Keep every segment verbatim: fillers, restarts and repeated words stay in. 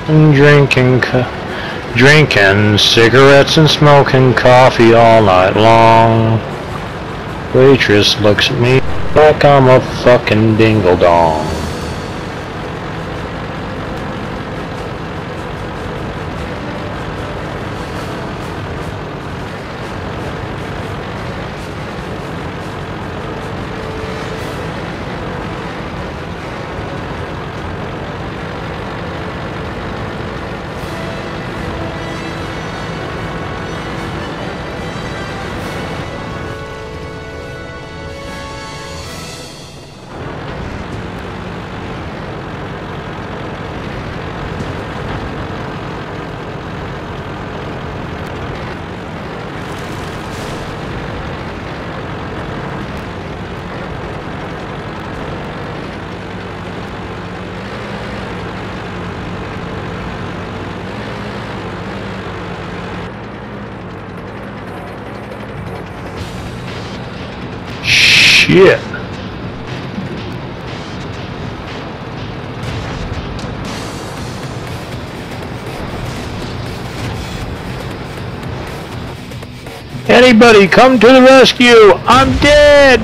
and drinking, drinking cigarettes and smoking coffee all night long. Waitress looks at me like I'm a fucking dingle-dong. Shit. Anybody come to the rescue! I'm dead!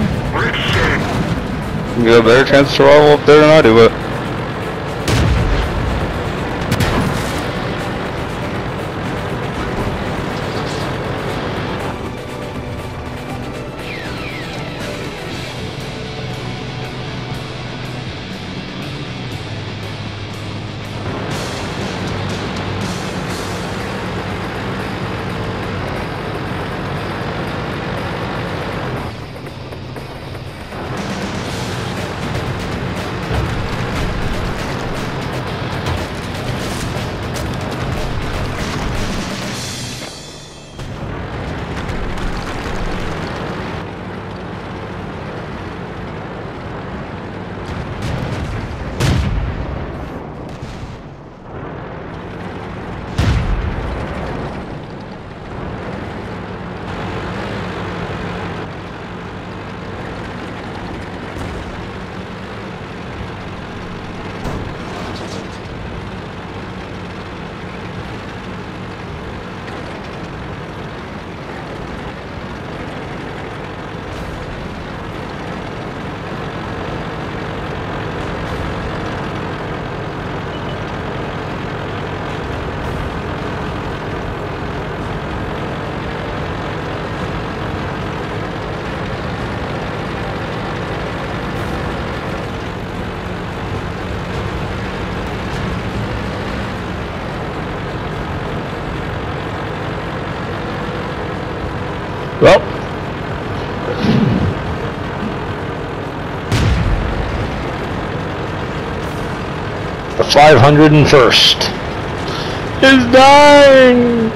You got a better chance of survival up there than I do, but Well, the five hundred and first is dying.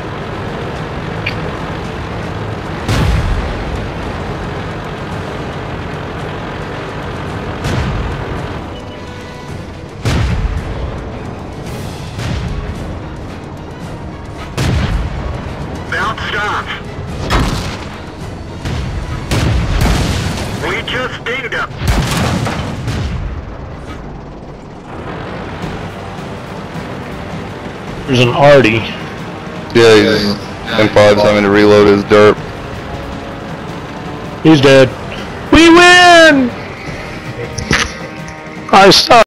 Don't stop. We just dinged him. There's an Artie. yeah, he's M five's having to reload his derp. He's dead. We win! I suck.